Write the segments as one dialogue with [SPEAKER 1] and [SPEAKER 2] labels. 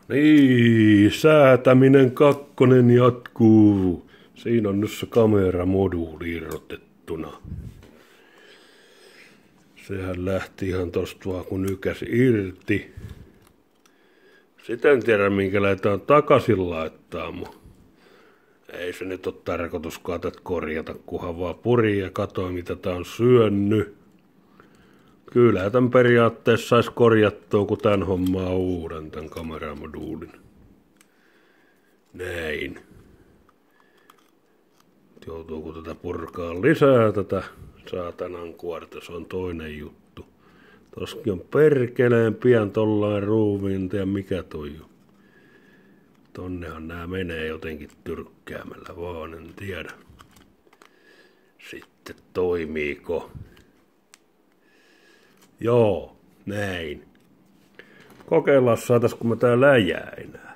[SPEAKER 1] Niin, säätäminen kakkonen jatkuu. Siinä on nyt se kameramoduuli irrotettuna. Sehän lähti ihan tosta vaan kun nykäsi irti. Sitä en tiedä minkä lähdetään takaisin laittaa, mutta ei se nyt ole tarkoituskaan tätä korjata, kunhan vaan puri ja katoi mitä tää on syönyt. Kyllä tämän periaatteessa saisi korjattua, kun tän hommaa uuden, tän kameramoduulin. Näin. Joutuuko tätä purkaa lisää tätä saatanan kuorta, se on toinen juttu. Toskin on perkeleen pian tollain ruumiin, ja mikä toi on. Tonnehan nää menee jotenkin tyrkkäämällä vaan, en tiedä. Sitten toimiiko. Joo, näin. Kokeillaan saataisiko me tää läjää enää.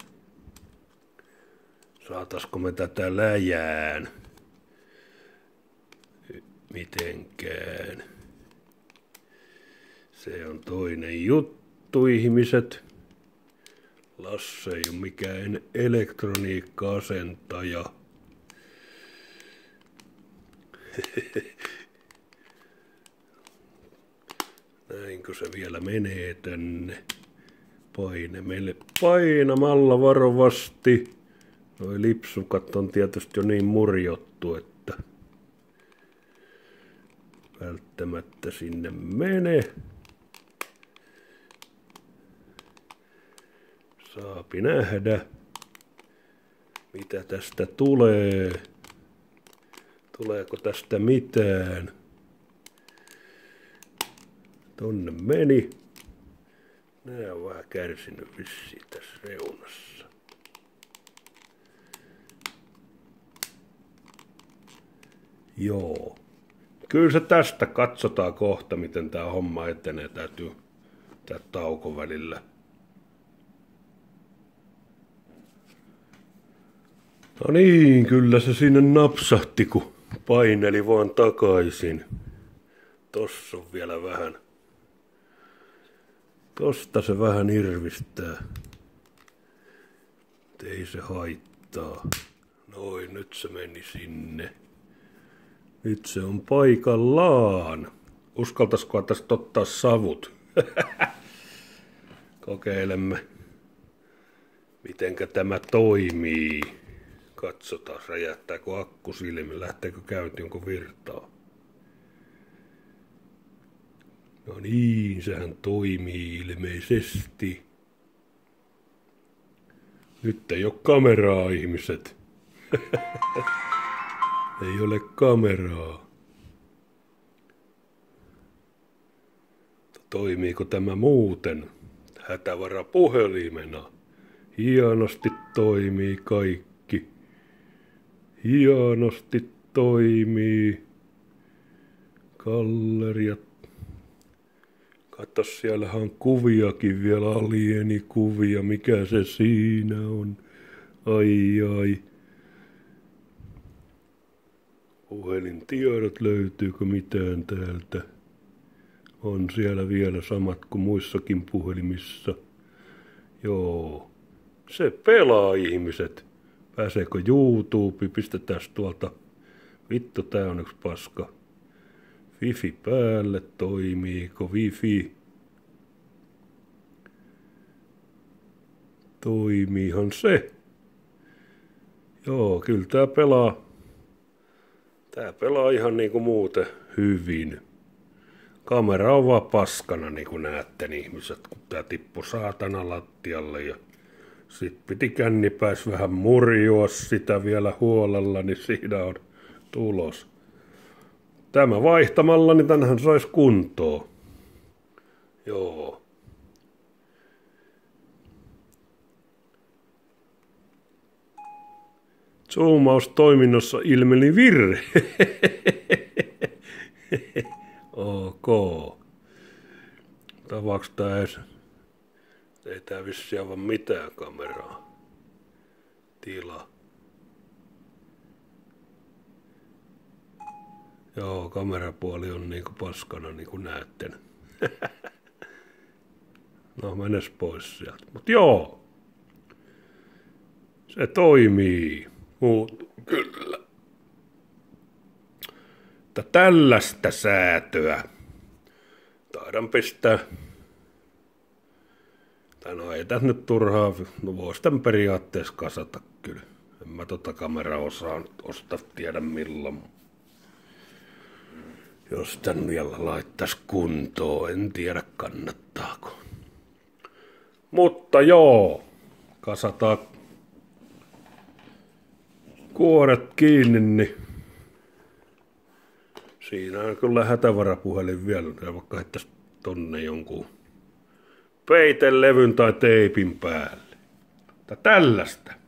[SPEAKER 1] Saataisiko me tätä läjään. Mitenkään. Se on toinen juttu, ihmiset. Lasse ei ole mikään elektroniikka-asentaja. Näinkö se vielä menee tänne? Painamalla varovasti. Noi lipsukat on tietysti jo niin murjottu, että välttämättä sinne mene. Saapi nähdä, mitä tästä tulee. Tuleeko tästä mitään? Tonne meni. Nää on vähän kärsinyt vissiin tässä reunassa. Joo. Kyllä se tästä katsotaan kohta, miten tää homma etenee. Täytyy tää tauko välillä. No niin, kyllä se sinne napsahti, kun paineli vaan takaisin. Tossa on vielä vähän. Tosta se vähän irvistää. Ei se haittaa. Noin, nyt se meni sinne. Nyt se on paikallaan. Uskaltaisiko tästä ottaa savut? Kokeilemme, mitenkä tämä toimii. Katsotaan, räjähtääkö akku silmi, lähteekö käyntiin, onko virtaa. No niin, sehän toimii ilmeisesti. Nyt ei ole kameraa, ihmiset. Ei ole kameraa. Toimiiko tämä muuten? Hätävarapuhelimena. Hienosti toimii kaikki. Hienosti toimii. Galleriat. Katso, siellähän on kuviakin vielä, alienikuvia. Mikä se siinä on? Ai ai. Puhelintiedot, löytyykö mitään täältä? On siellä vielä samat kuin muissakin puhelimissa. Joo. Se pelaa, ihmiset. Pääseekö YouTube? Pistetään tuolta. Vittu, tää on yksi paska. Wifi päälle. Toimiiko Wifi? Toimiihan se. Joo, kyllä tää pelaa. Tää pelaa ihan niinku muuten hyvin. Kamera on vaan paskana, niin kuin näette ihmiset, kun tää tippui saatana lattialle ja sit piti kännipäis vähän murjoa sitä vielä huolella, niin siinä on tulos. Tämä vaihtamalla, niin tänhän sais kuntoon. Joo. Zoomaus-toiminnossa ilmeni virhe. Ok. Tavaaks tää edes? Ei tää vissiin aivan mitään kameraa. Tila. Joo, kamerapuoli on niinku paskana niinku näette. No menes pois sieltä. Mut joo. Se toimii. Kyllä. Mutta tällaista säätöä taidan pistää. Tai no ei tässä nyt turhaa, no vois tän periaatteessa kasata kyllä. En mä kameraa osaa nyt ostaa tiedä milloin. Jos tän vielä laittais kuntoon, en tiedä kannattaako. Mutta joo, kasataan kuoret kiinni, niin siinä on kyllä hätävarapuhelin vielä, ja vaikka heittäisi tonne jonkun peitelevyn tai teipin päälle. Tai tällaista.